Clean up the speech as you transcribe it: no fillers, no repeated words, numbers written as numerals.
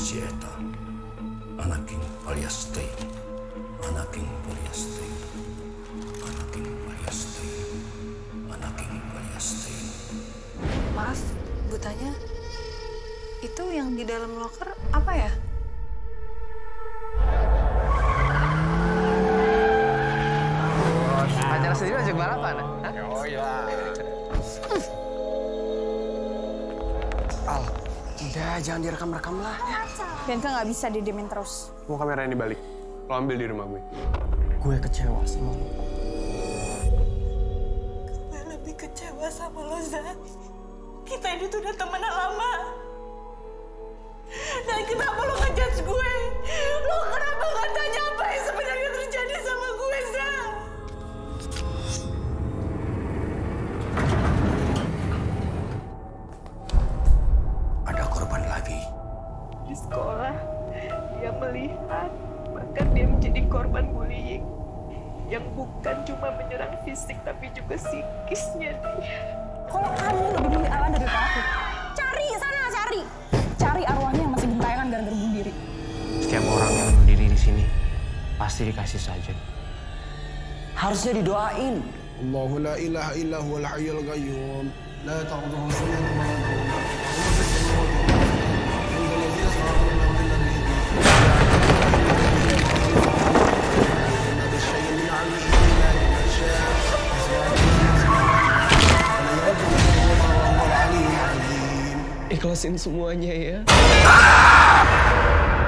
si eta. Anaking Palyastain. Anaking Palyastain. Anaking Palyastain. Anaking Palyastain. Maaf, butanya. Itu yang di dalam loker apa ya? Pacar sendiri ajak balapan? Hah? Oh iya. Al, udah jangan direkam-rekam lah. Bianca nggak bisa didiemin terus. Mau kamera ini balik. Lo ambil di rumah gue. Gue kecewa sama lo. Gue lebih kecewa sama lo, Zah. Kita ini tuh udah temenan lama. Dan kenapa lo ngejudge gue? Lo kenapa nggak tanya apa yang sebenarnya terjadi sama gue, Zah? Ada korban lagi. Di sekolah, dia melihat, bahkan dia menjadi korban bullying. Yang bukan cuma menyerang fisik, tapi juga psikisnya dia. Kalau kamu lebih milih Alan daripada aku, cari sana, cari. Cari arwahnya yang masih gentayangan gara-gara bunuh diri. Setiap orang yang bunuh diri di sini pasti dikasih saja. Harusnya didoain. Allahu la ilaha illa huwal hayyul qayyum. La ta'khudhuhu sinatun wa la nawm. Ikhlasin semuanya ya.